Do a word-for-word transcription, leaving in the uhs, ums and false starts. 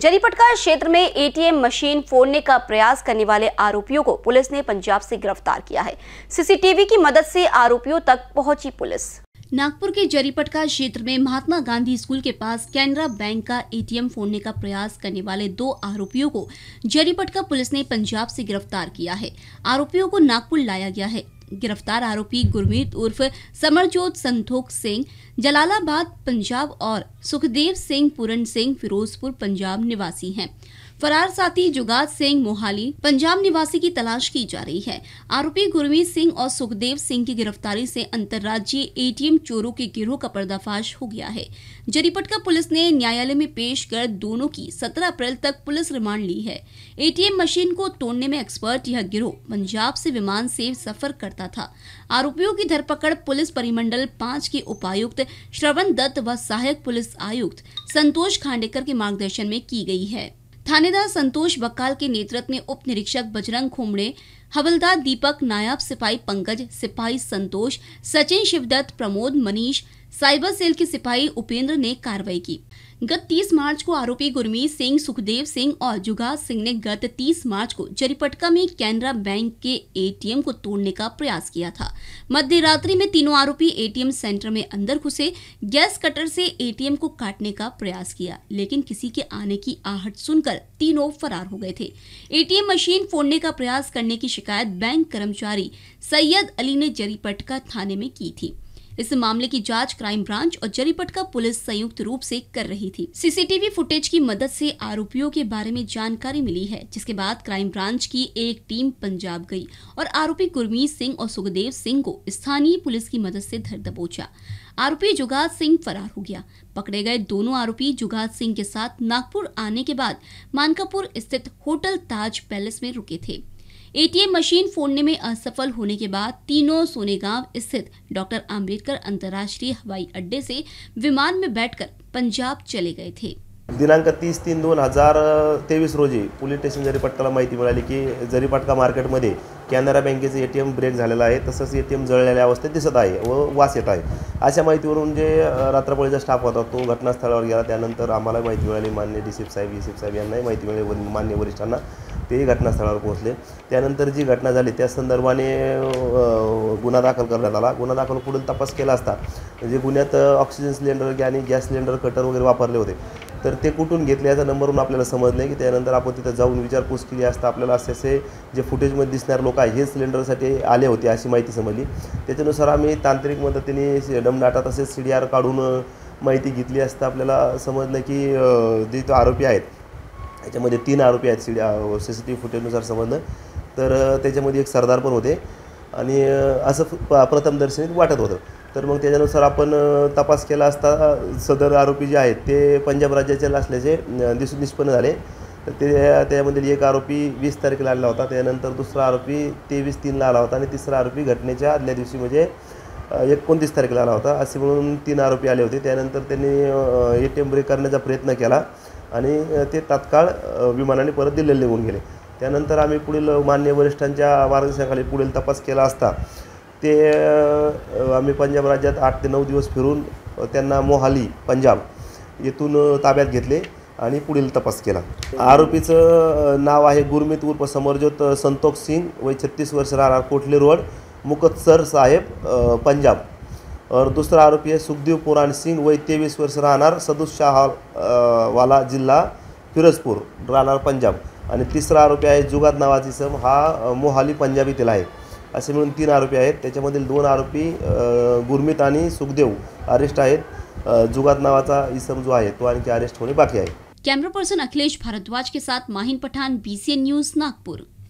जरीपटका क्षेत्र में ATM machine फोड़ने का प्रयास करने वाले आरोपियों को पुलिस ने पंजाब से गिरफ्तार किया है। सीसीटीवी की मदद से आरोपियों तक पहुंची पुलिस। नागपुर के जरीपटका क्षेत्र में महात्मा गांधी स्कूल के पास कैनरा बैंक का एटीएम फोड़ने का प्रयास करने वाले दो आरोपियों को जरीपटका पुलिस ने पंजाब से गिरफ्तार किया है। आरोपियों को नागपुर लाया गया है। गिरफ्तार आरोपी गुरमीत उर्फ समरजोत संतोख सिंह जलालाबाद पंजाब और सुखदेव सिंह पूरन सिंह फिरोजपुर पंजाब निवासी हैं। फरार साथी जुगात सिंह मोहाली पंजाब निवासी की तलाश की जा रही है। आरोपी गुरमीत सिंह और सुखदेव सिंह की गिरफ्तारी से अंतर्राज्यीय एटीएम चोरों के गिरोह का पर्दाफाश हो गया है। जरीपटका पुलिस ने न्यायालय में पेश कर दोनों की सत्रह अप्रैल तक पुलिस रिमांड ली है। एटीएम मशीन को तोड़ने में एक्सपर्ट यह गिरोह पंजाब से विमान से सफर करता था। आरोपियों की धरपकड़ पुलिस परिमंडल पाँच के उपायुक्त श्रवण दत्त व सहायक पुलिस आयुक्त संतोष खांडेकर के मार्गदर्शन में की गई है। थानेदार संतोष बक्काल के नेतृत्व में उप निरीक्षक बजरंग खोमड़े, हवलदार दीपक, नायब सिपाही पंकज, सिपाही संतोष, सचिन, शिवदत्त, प्रमोद, मनीष, साइबर सेल के सिपाही उपेंद्र ने कार्रवाई की। गत तीस मार्च को आरोपी गुरमीत सिंह, सुखदेव सिंह और जुगात सिंह ने गत तीस मार्च को जरीपटका में कैनरा बैंक के एटीएम को तोड़ने का प्रयास किया था। मध्य रात्रि में तीनों आरोपी एटीएम सेंटर में अंदर घुसे, गैस कटर से एटीएम को काटने का प्रयास किया, लेकिन किसी के आने की आहट सुनकर तीनों फरार हो गए थे। एटीएम मशीन फोड़ने का प्रयास करने की शिकायत बैंक कर्मचारी सैयद अली ने जरीपटका थाने में की थी। इस मामले की जांच क्राइम ब्रांच और जरीपटका पुलिस संयुक्त रूप से कर रही थी। सीसीटीवी फुटेज की मदद से आरोपियों के बारे में जानकारी मिली है, जिसके बाद क्राइम ब्रांच की एक टीम पंजाब गई और आरोपी गुरमीत सिंह और सुखदेव सिंह को स्थानीय पुलिस की मदद से धर दबोचा। आरोपी जुगात सिंह फरार हो गया। पकड़े गए दोनों आरोपी जुगात सिंह के साथ नागपुर आने के बाद मानकापुर स्थित होटल ताज पैलेस में रुके थे। एटीएम मशीन फोड़ने में असफल होने के बाद तीनों सोनेगांव स्थित डॉक्टर आम्बेडकर अंतर्राष्ट्रीय हवाई अड्डे से विमान में बैठकर पंजाब चले गए थे। दिनांक तीस तीन दोन हजार तेवीस रोजी पोलीस स्टेशन जरीपटकाला माहिती मिळाली की जरीपटका मार्केटमध्ये कॅनरा बँकेचे एटीएम ब्रेक झालेला आहे, तसंच एटीएम जळलेल्या अवस्थेत दिसत आहे व वास येत आहे। अशा माहितीवरून जे रात्रपाळीचा स्टाफ होता तो घटनास्थळावर गेला। त्यानंतर आम्हाला माहिती मिळाली, मान्य डीसीप साहेब ईसीप साहेब यांनाही माहिती मिळाली, मान्य वरिष्ठांना, ते घटनास्थळावर पोहोचले। त्यानंतर जी घटना झाली त्या संदर्भाने गुन्हा दाखल करण्यात आला। गुन्हा दाखल पुढील तपास केला असता जे गुन्ह्यात ऑक्सिजन सिलेंडर आणि गॅस सिलेंडर कटर वगैरे वापरले होते, तर ते कुठून घेतले याचा नंबरवरून आपल्याला समजले की त्यानंतर आपण तिथे जाऊन विचारपूस केली असता आपल्याला असे असे जे फुटेजमध्ये दिसणार लोक आहे हे सिलेंडरसाठी आले होते अशी माहिती समजली। त्याच्यानुसार आम्ही तांत्रिक मदतीने डमडाटा तसेच सी डी आर काढून माहिती घेतली असता आपल्याला समजलं की जे तो आरोपी आहेत त्याच्यामध्ये तीन आरोपी आहेत। C D C C T V फुटेजनुसार समजलं तर त्याच्यामध्ये एक सरदार पण होते आणि असं प्रथमदर्शनी वाटत होतं। तर मग त्याच्यानुसार आपण तपास केला असता सदर आरोपी जे आहेत ते पंजाब राज्याचे असल्याचे दिसून निष्पन्न झाले। तर ते त्यामध्ये एक आरोपी वीस तारखेला आला होता, त्यानंतर दुसरा आरोपी तेवीस तीनला आला होता आणि तिसरा आरोपी घटनेच्या आदल्या दिवशी म्हणजे एकोणतीस तारखेला आला होता। असे म्हणून तीन आरोपी आले होते। त्यानंतर त्यांनी एटीएम ब्रेक करण्याचा प्रयत्न केला आणि ते तात्काळ विमानाने परत दिल्लीला निघून गेले। त्यानंतर आम्ही पुढील मान्य वरिष्ठांच्या मार्गदर्शनाखाली पुढील तपास केला असता ते आम्ही पंजाब राज्यात आठ ते नऊ दिवस फिरून त्यांना मोहाली पंजाब येथून ताब्यात घेतले आणि पुढील तपास केला। आरोपीचं नाव आहे गुरमीत उर्फ समरजोत संतोख सिंह, वय छत्तीस वर्ष, राहणार कोटले रोड, मुकतसर साहेब पंजाब। और दूसरा आरोपी है सुखदेव पुराण सिंह, वय तेवीस वर्ष, राहणार सदुस शाह वाला जिल्हा फिरोजपुर, राहणार पंजाब। आणि तिसरा आरोपी आहे जुगात नावाचा इसम, हा मोहाली पंजाब येथील आहे। असे मिळून तीन आरोपी आहेत। त्याच्यामधील दोन आरोपी गुरमीत आणि सुखदेव अरेस्ट आहेत। जुगात नावाचा इसम जो आहे तो आणखी अरेस्ट होणे बाकी आहे। कैमरा पर्सन अखिलेश भारद्वाज के साथ Mahin Pathan, B C N news, Nagpur.